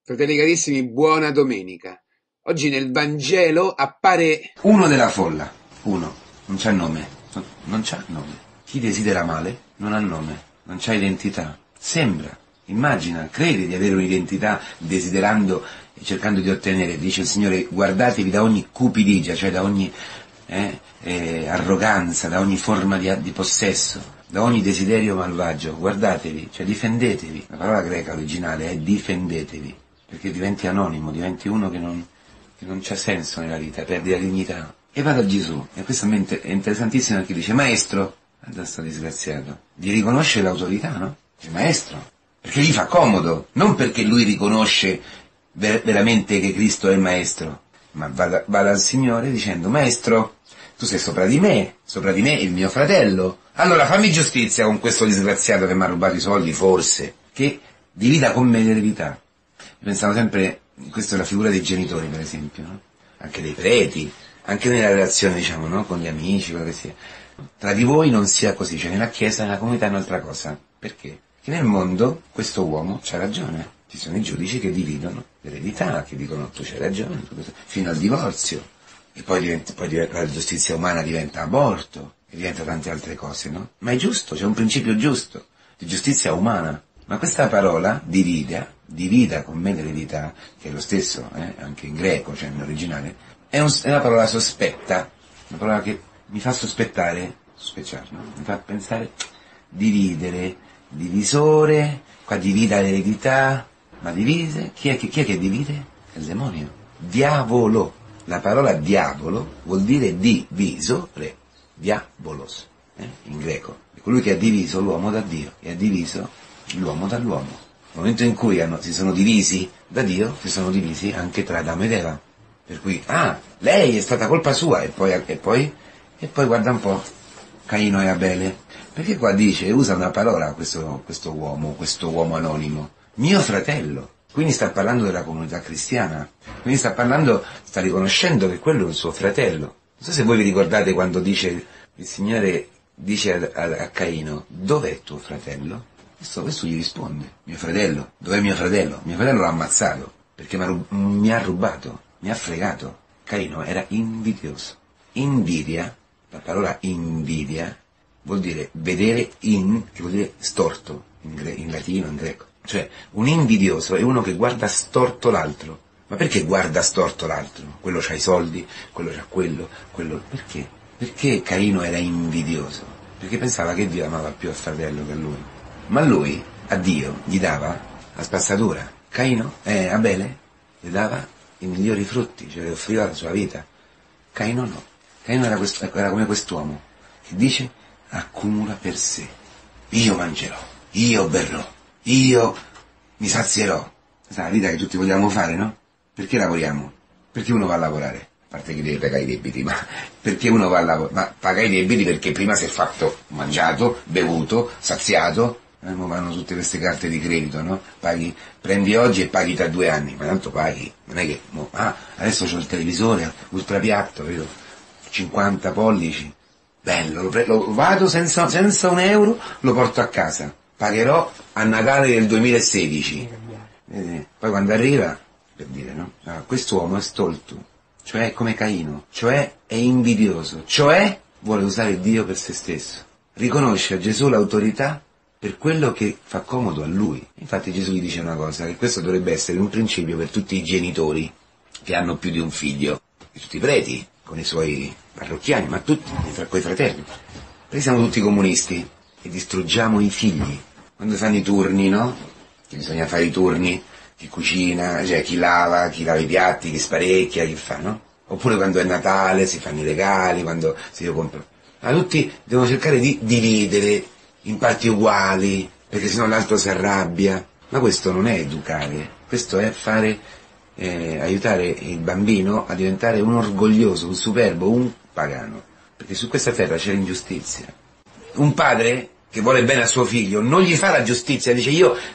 Fratelli carissimi, buona domenica. Oggi nel Vangelo appare uno della folla, uno, non c'ha nome, non c'ha nome. Chi desidera male non ha nome, non c'ha identità. Sembra, immagina, crede di avere un'identità desiderando e cercando di ottenere. Dice il Signore, guardatevi da ogni cupidigia, cioè da ogni arroganza, da ogni forma di possesso, da ogni desiderio malvagio. Guardatevi, cioè difendetevi. La parola greca originale è difendetevi, perché diventi anonimo, diventi uno che non c'ha senso nella vita, perdi la dignità. E va da Gesù, e questo è interessantissimo, perché dice, maestro, guarda sto disgraziato, gli riconosce l'autorità, no? Dice, maestro, perché gli fa comodo, non perché lui riconosce veramente che Cristo è il maestro, ma va dal Signore dicendo, maestro, tu sei sopra di me il mio fratello, allora fammi giustizia con questo disgraziato che mi ha rubato i soldi, forse, che divida con me l'eredità. Pensavo sempre, questa è la figura dei genitori, per esempio, no? Anche dei preti, anche nella relazione, diciamo, no? Con gli amici, quello che sia. Tra di voi non sia così, cioè nella Chiesa, nella comunità è un'altra cosa. Perché? Che nel mondo questo uomo c'ha ragione. Ci sono i giudici che dividono l'eredità, che dicono tu c'hai ragione, fino al divorzio. E poi la giustizia umana diventa aborto, e diventa tante altre cose, no? Ma è giusto, c'è un principio giusto di giustizia umana. Ma questa parola, divida con me l'eredità, che è lo stesso, anche in greco, cioè nell'originale, è una parola sospetta, una parola che mi fa sospechare, no? Mi fa pensare, dividere, divisore, qua divida l'eredità, ma divide, chi è che divide? È il demonio, diavolo, la parola diavolo vuol dire divisore, diabolos, in greco, è colui che ha diviso l'uomo da Dio, e ha diviso l'uomo dall'uomo. Nel momento in cui si sono divisi da Dio, si sono divisi anche tra Adamo ed Eva. Per cui, lei è stata colpa sua, e poi guarda un po', Caino e Abele. Perché qua usa una parola questo uomo anonimo, mio fratello. Quindi sta parlando della comunità cristiana, quindi sta riconoscendo che quello è un suo fratello. Non so se voi vi ricordate quando il Signore dice a Caino, dov'è tuo fratello? Questo gli risponde, mio fratello, dov'è mio fratello? Mio fratello l'ha ammazzato, perché mi ha rubato, mi ha fregato. Caino era invidioso. Invidia, la parola invidia, vuol dire vedere che vuol dire storto, in latino, in greco. Cioè, un invidioso è uno che guarda storto l'altro. Ma perché guarda storto l'altro? Quello c'ha i soldi, quello c'ha quello, perché? Perché Caino era invidioso? Perché pensava che Dio amava più il fratello che lui. Ma lui, a Dio, gli dava la spazzatura. Abele, gli dava i migliori frutti, cioè le offriva la sua vita. Caino no. Caino era come quest'uomo, che dice, accumula per sé. Io mangerò, io berrò, io mi sazierò. Questa è la vita che tutti vogliamo fare, no? Perché lavoriamo? Perché uno va a lavorare? A parte che deve pagare i debiti, ma perché uno va a lavorare? Ma paga i debiti perché prima si è fatto mangiato, bevuto, saziato. Vanno tutte queste carte di credito, no? Prendi oggi e paghi tra 2 anni, ma tanto paghi, non è che, adesso c'ho il televisore, ultrapiatto, vedo, 50 pollici, bello, lo vado senza €1, lo porto a casa, pagherò a Natale del 2016, poi quando arriva, per dire, no? Quest'uomo è stolto, cioè è come Caino, cioè è invidioso, cioè vuole usare Dio per se stesso, riconosce a Gesù l'autorità per quello che fa comodo a lui. Infatti Gesù gli dice una cosa, che questo dovrebbe essere un principio per tutti i genitori che hanno più di un figlio, e tutti i preti, con i suoi parrocchiani, ma tutti, coi fratelli. Perché siamo tutti comunisti e distruggiamo i figli. Quando fanno i turni, no? Che bisogna fare i turni, chi cucina, cioè chi lava i piatti, chi sparecchia, chi fa, no? Oppure quando è Natale si fanno i regali, quando si compra. Ma tutti devono cercare di dividere in parti uguali, perché sennò l'altro si arrabbia. Ma questo non è educare, questo è aiutare il bambino a diventare un orgoglioso, un superbo, un pagano. Perché su questa terra c'è l'ingiustizia. Un padre che vuole bene a suo figlio non gli fa la giustizia, dice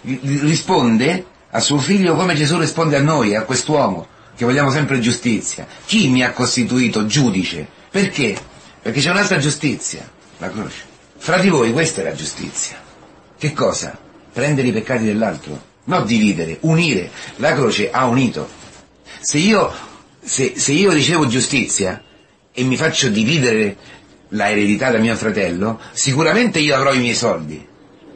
risponde a suo figlio come Gesù risponde a noi, a quest'uomo, che vogliamo sempre giustizia. Chi mi ha costituito giudice? Perché? Perché c'è un'altra giustizia, la croce. Fra di voi questa è la giustizia. Che cosa? Prendere i peccati dell'altro. non dividere, unire. La croce ha unito. Se io ricevo giustizia e mi faccio dividere la eredità da mio fratello, sicuramente io avrò i miei soldi,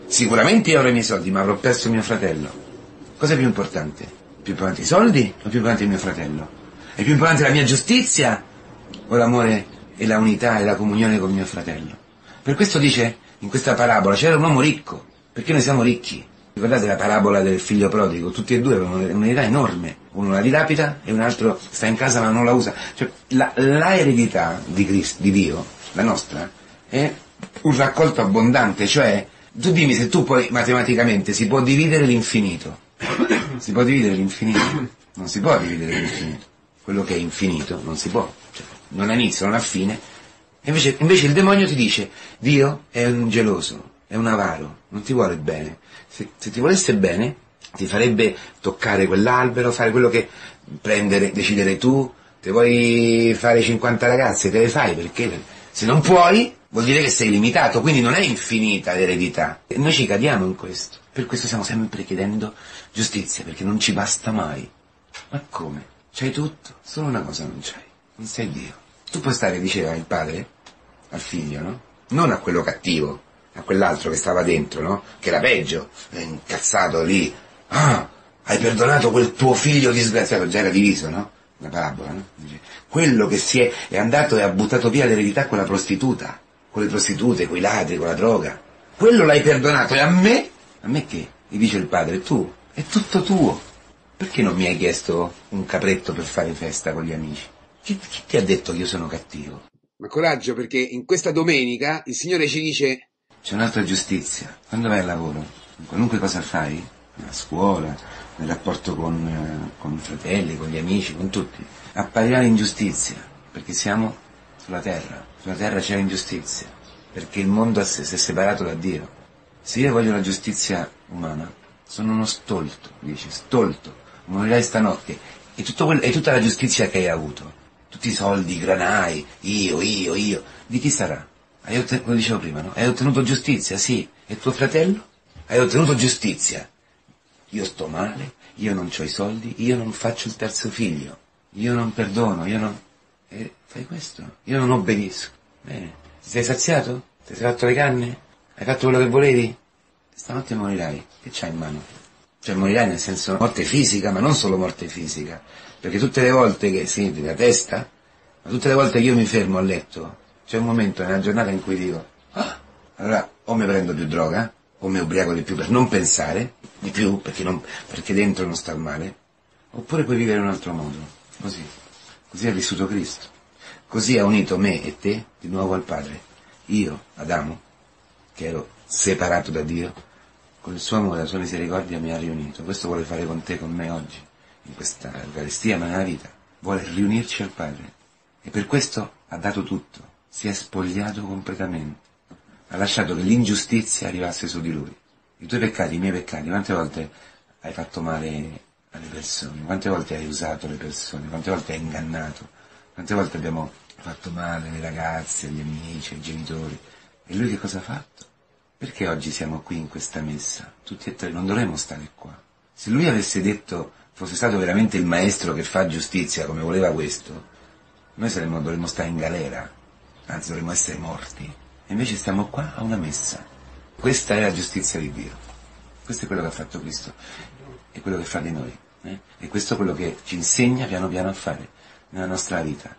ma avrò perso mio fratello. Cosa è più importante? Più importante i soldi o più importante il mio fratello? È più importante la mia giustizia o l'amore e la unità e la comunione con mio fratello? Per questo dice in questa parabola c'era un uomo ricco, perché noi siamo ricchi. Ricordate la parabola del figlio prodigo? Tutti e due avevano un'eredità enorme, uno la dilapida e un altro sta in casa ma non la usa. Cioè, la eredità di Dio, la nostra, è un raccolto abbondante, cioè tu dimmi se tu poi matematicamente si può dividere l'infinito. Si può dividere l'infinito? Non si può dividere l'infinito. Quello che è infinito non si può, cioè, non ha inizio, non ha fine. Invece il demonio ti dice: Dio è un geloso, è un avaro, non ti vuole bene. Se ti volesse bene ti farebbe toccare quell'albero, fare quello che decidere tu. Te vuoi fare 50 ragazze, te le fai, perché se non puoi vuol dire che sei limitato, quindi non è infinita l'eredità. E noi ci cadiamo in questo. Per questo stiamo sempre chiedendo giustizia, perché non ci basta mai. Ma come? C'hai tutto, solo una cosa non c'hai: non sei Dio. Tu puoi stare, diceva il padre al figlio, no? Non a quello cattivo, a quell'altro che stava dentro, no? Che era peggio, incazzato lì. Ah, hai perdonato quel tuo figlio disgraziato, già era diviso, no? La parabola, no? Dice, quello che è andato e ha buttato via l'eredità con la prostituta, con le prostitute, con i ladri, con la droga. Quello l'hai perdonato, e a me? A me che? Gli dice il padre: tu, è tutto tuo. Perché non mi hai chiesto un capretto per fare festa con gli amici? Chi ti ha detto che io sono cattivo? Ma coraggio, perché in questa domenica il Signore ci dice: c'è un'altra giustizia. Quando vai al lavoro, qualunque cosa fai, a scuola, nel rapporto con i fratelli, con gli amici, con tutti, apparirà l'ingiustizia, perché siamo sulla terra c'è l'ingiustizia, perché il mondo si è separato da Dio. Se io voglio la giustizia umana, sono uno stolto, dice, stolto, morirai stanotte, e tutta la giustizia che hai avuto, tutti i soldi, i granai, io, di chi sarà? Come dicevo prima, no? Hai ottenuto giustizia, sì, e tuo fratello? Hai ottenuto giustizia. Io sto male, io non ho i soldi, io non faccio il terzo figlio, io non perdono, io non... E fai questo, io non obbedisco. Bene, ti sei saziato? Ti sei fatto le canne? Hai fatto quello che volevi? Stanotte morirai. Che c'hai in mano? Cioè morirai nel senso morte fisica, ma non solo morte fisica, perché tutte le volte che senti la testa, ma tutte le volte che io mi fermo a letto, c'è un momento nella giornata in cui dico: ah, allora o mi prendo più droga, o mi ubriaco di più per non pensare di più, perché dentro non sta male, oppure puoi vivere in un altro modo. Così ha vissuto Cristo, così ha unito me e te di nuovo al Padre. Io, Adamo, che ero separato da Dio, con il suo amore e la sua misericordia mi ha riunito. Questo vuole fare con te, con me oggi, in questa Eucaristia, ma nella vita. Vuole riunirci al Padre, e per questo ha dato tutto, si è spogliato completamente, ha lasciato che l'ingiustizia arrivasse su di lui. I tuoi peccati, i miei peccati, quante volte hai fatto male alle persone, quante volte hai usato le persone, quante volte hai ingannato, quante volte abbiamo fatto male alle ragazze, agli amici, ai genitori. E lui che cosa ha fatto? Perché oggi siamo qui in questa messa, tutti e tre? Non dovremmo stare qua. Se lui avesse detto, fosse stato veramente il maestro che fa giustizia come voleva questo, noi dovremmo stare in galera, anzi dovremmo essere morti. E invece stiamo qua a una messa. Questa è la giustizia di Dio. Questo è quello che ha fatto Cristo, è quello che fa di noi. E questo è quello che ci insegna piano piano a fare nella nostra vita.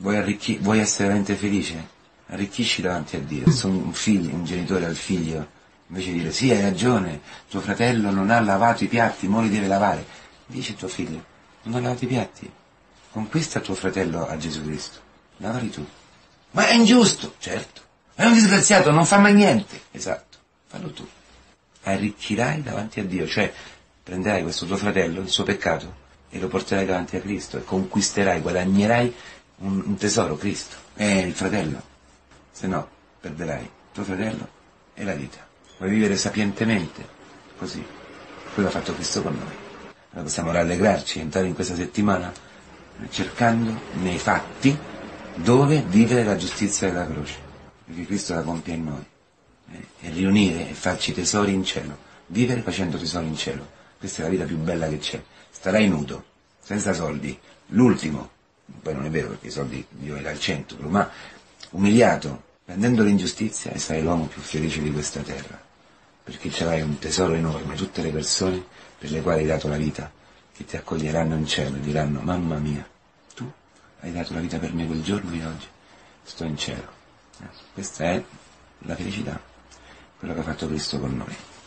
Vuoi essere veramente felice? Arricchisci davanti a Dio. Se un genitore al figlio, invece di dire: sì, hai ragione, tuo fratello non ha lavato i piatti, mo li deve lavare, dice tuo figlio: non ha lavato i piatti, conquista tuo fratello a Gesù Cristo, lavali tu. Ma è ingiusto, certo, è un disgraziato, non fa mai niente, esatto, fallo tu. Arricchirai davanti a Dio, cioè prenderai questo tuo fratello, il suo peccato, e lo porterai davanti a Cristo, e conquisterai, guadagnerai un tesoro, Cristo, è il fratello. Se no, perderai tuo fratello e la vita. Vuoi vivere sapientemente? Così. Quello ha fatto Cristo con noi. Allora possiamo rallegrarci, entrare in questa settimana cercando nei fatti dove vivere la giustizia della croce, perché Cristo la compie in noi. E riunire e farci tesori in cielo. Vivere facendo tesori in cielo. Questa è la vita più bella che c'è. Starai nudo, senza soldi, l'ultimo, poi non è vero perché i soldi Dio li dà al centro, ma umiliato, prendendo l'ingiustizia, e sarai l'uomo più felice di questa terra, perché c'avrai un tesoro enorme, tutte le persone per le quali hai dato la vita, che ti accoglieranno in cielo e diranno: mamma mia, tu hai dato la vita per me quel giorno e oggi sto in cielo. Questa è la felicità, quello che ha fatto Cristo con noi.